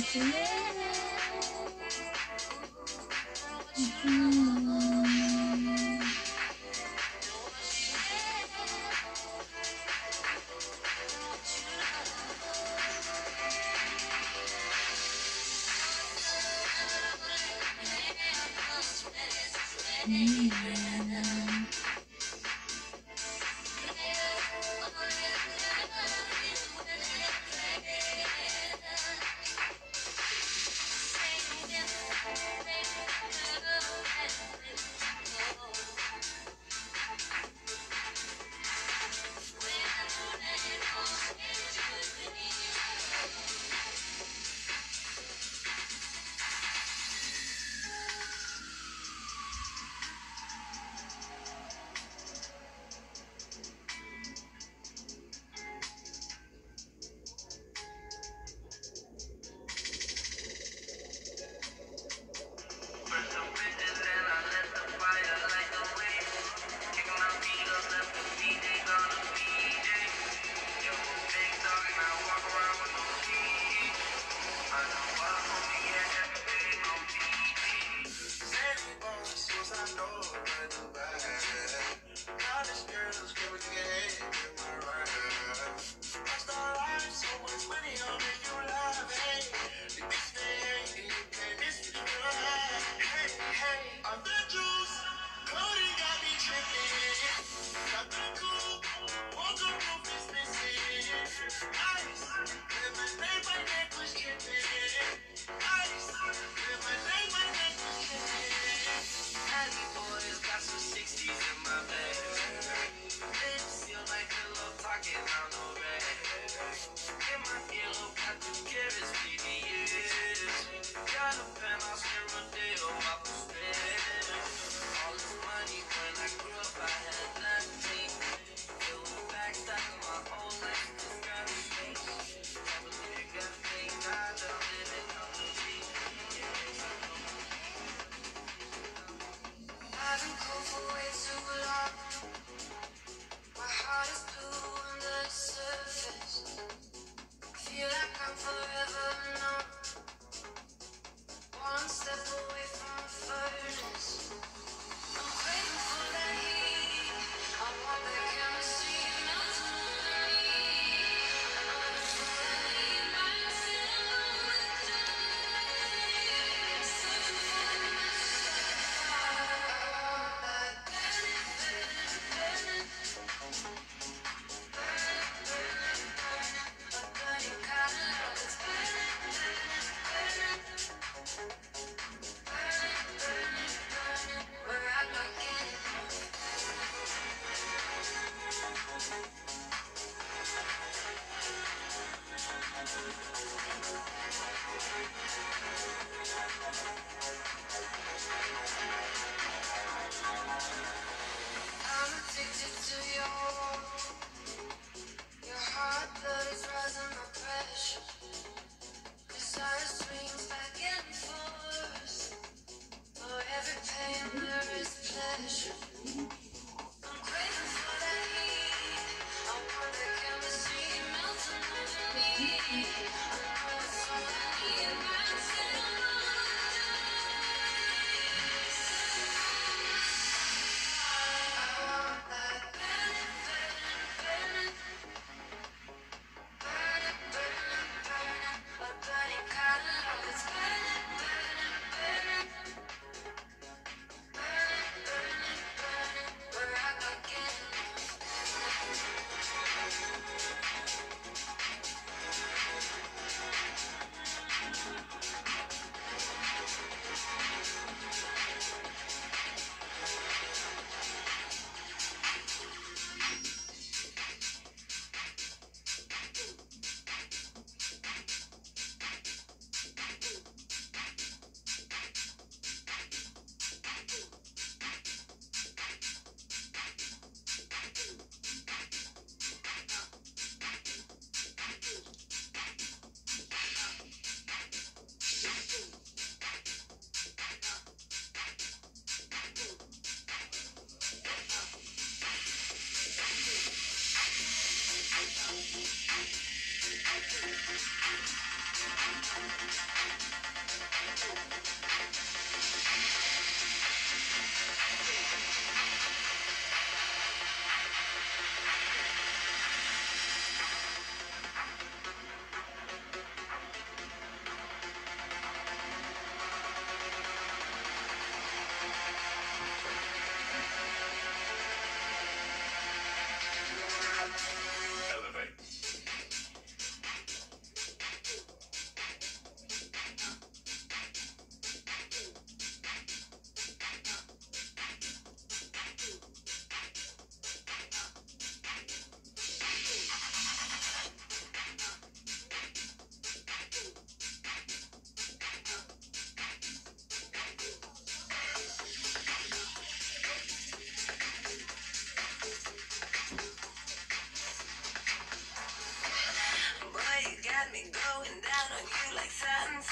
Desire swings back and forth.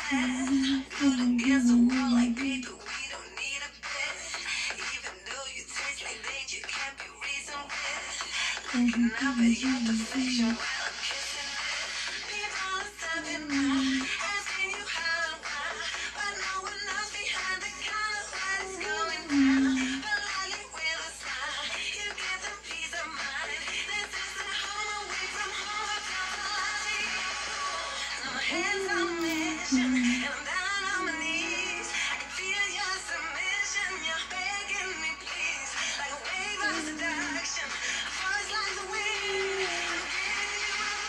Good against the wall like paper, we don't need a bed. Even though you taste like danger, can't be reasoned with. Looking up at your perfection while I'm kissing it. People are stepping by, asking you how and why, but no one knows behind the counter what is going down. But lightly with a smile, you give them peace of mind. This isn't home away from home, but just a life. Now my hands on a mission, and I'm down on my knees. I can feel your submission, you're begging me please. Like a wave of seduction, a voice like the wind. I'm giving you my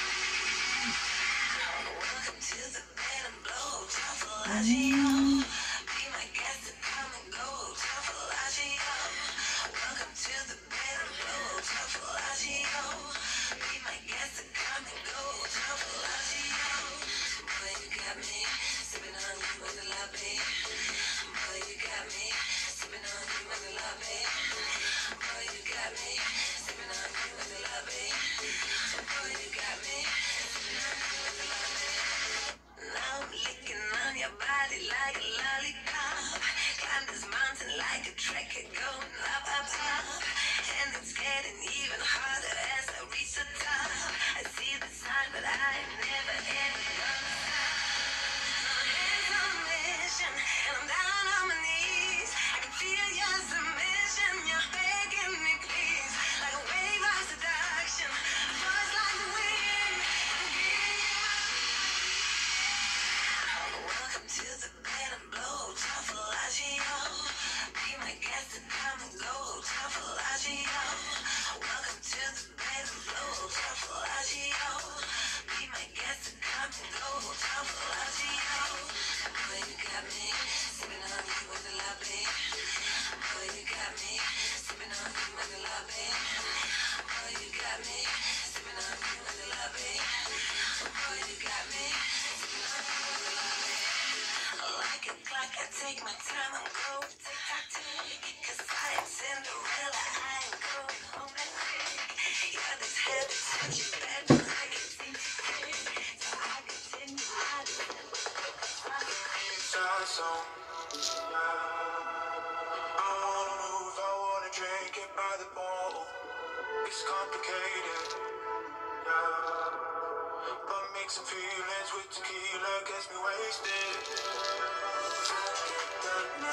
welcome to the bed and blow, Tafelagio. Be my guest and come and go, Tafelagio. Welcome to the bed and blow, Tafelagio. Be my guest and come and go, Tafelagio. Boy, you got me sipping on you in the lobby. Boy, you got me sipping on you in the lobby. Boy, you got me sipping on you in the lobby. Boy, you got me sipping on you in the lobby. Now I'm licking on your body like a lollipop. Climb this mountain like a trekker going up, up, up. And it's getting even harder as I reach the top. I see the sign, but I am never ever gonna stop. My hands on a mission, and I'm down on my knees. I can feel your submission, you're begging me please. Like a wave of seduction, a voice like the wind. I'm giving you welcome to the bed and blow, Tafelagio. Be my guest and come and go, Tafelagio. Welcome to the bed and blow, Tafelagio. Be my guest and come and go, Tafelagio. Boy, you got me sipping on you in the lobby. Boy, you got me sipping on you in the lobby. Boy, you got me sipping on you in the lobby. Boy, you got me sipping on you in the lobby. Like a clock, I take my time and go tick-tock-tick. 'Cause I am Cinderella, I am going home at night. You're this heavy, touchy bed, but I can seem to stay. So I continue my I wanna move, I wanna drink it by the bowl. It's complicated, yeah. But mixing feelings with tequila gets me wasted. I get the